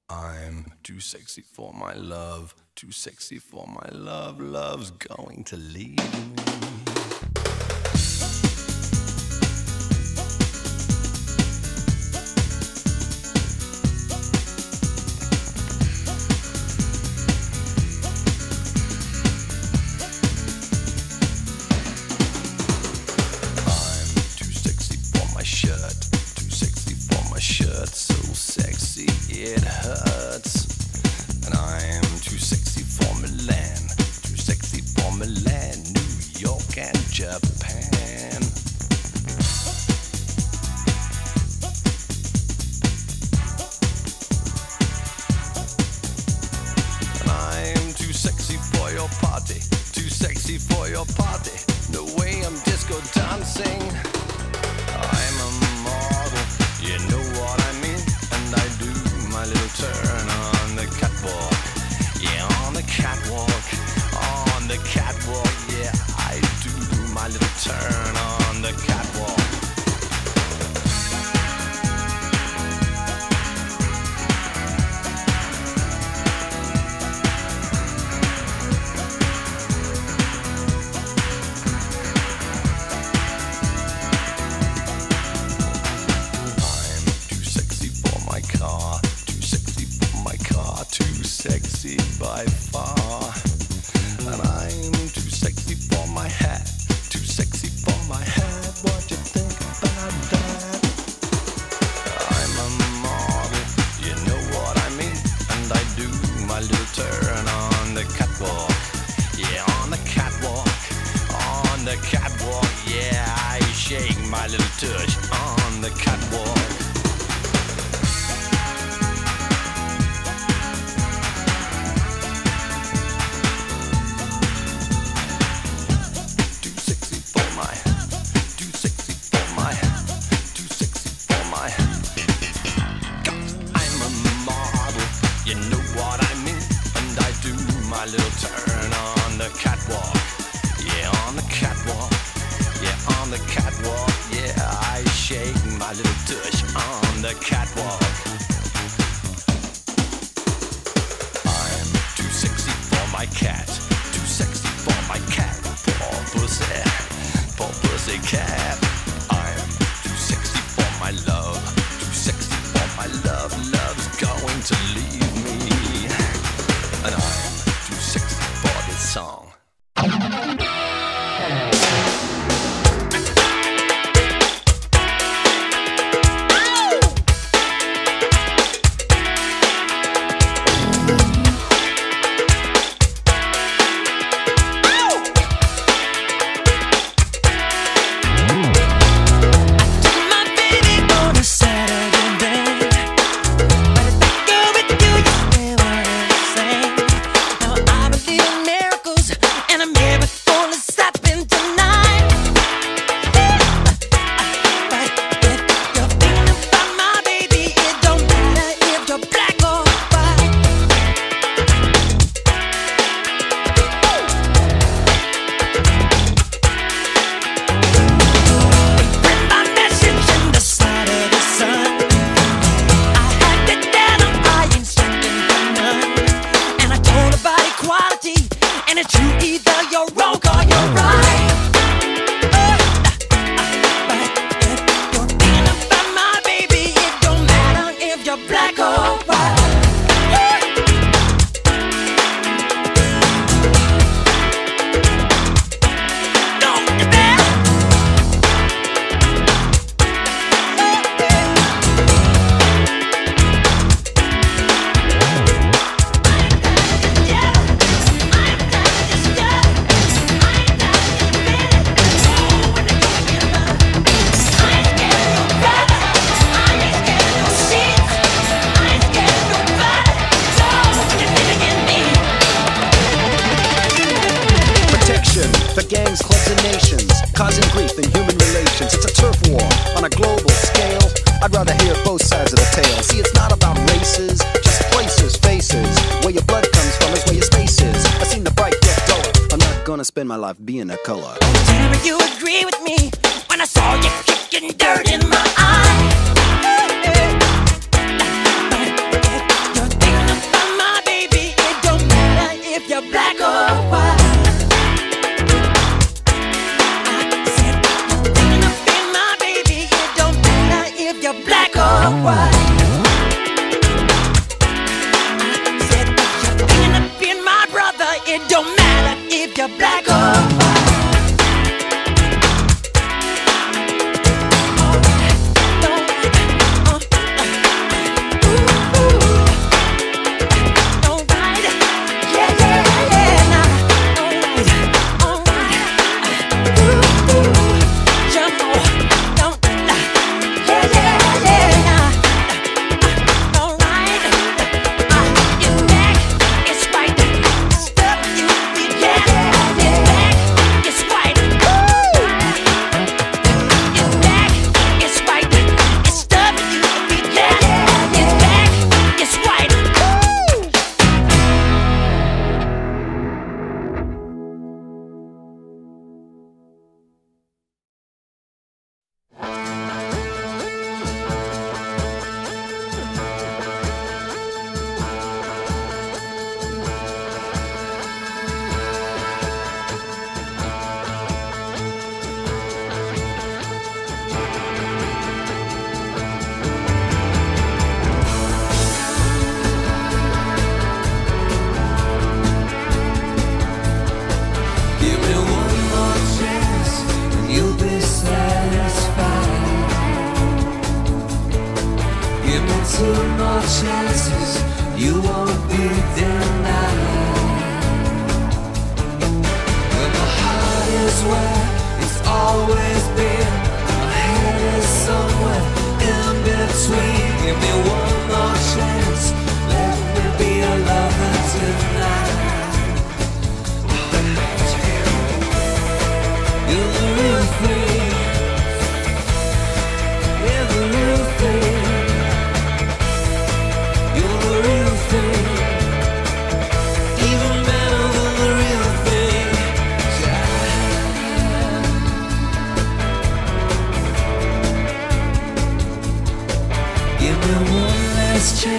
I'm too sexy for my love, too sexy for my love, love's going to leave me. Shirt so sexy it hurts, and I'm too sexy for Milan, too sexy for Milan, New York and Japan. And I'm too sexy for your party, too sexy for your party, the way I'm disco dancing. I'm a model, you know what I mean, and I do my little turn on the catwalk. Yeah, on the catwalk, on the catwalk. Yeah, I do my little turn on the catwalk. Too sexy by far, and I'm too sexy for my hat, too sexy for my hat. What you think about that? I'm a model, you know what I mean, and I do my little turn on the catwalk. Yeah, on the catwalk, on the catwalk. Yeah, I shake my little tush on the catwalk. My little turn on the catwalk. Yeah, on the catwalk. Yeah, on the catwalk. Yeah, I shake my little tush on the catwalk. I'm too sexy for my cat, too sexy for my cat. Poor pussy cat. I'm too sexy for my love, too sexy for my love. Love's going to leave me, and I'm too sexy for this song. And it's you, either you're wrong or you're right. But if you're thinking about my baby, it don't matter if you're black or white. Don't you dare. The gangs, clubs, and nations, causing grief in human relations. It's a turf war on a global scale. I'd rather hear both sides of the tale. See, it's not about races, just places, faces. Where your blood comes from is where your space is. I've seen the bright get duller. I'm not gonna spend my life being a color. Tell me you agree with me when I saw you kicking dirt in my eye. But if you're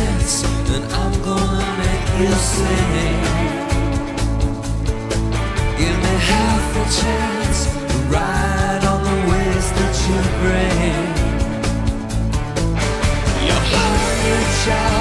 dance, and I'm gonna make you sing. Give me half a chance to ride on the waves that you bring. Your hungry child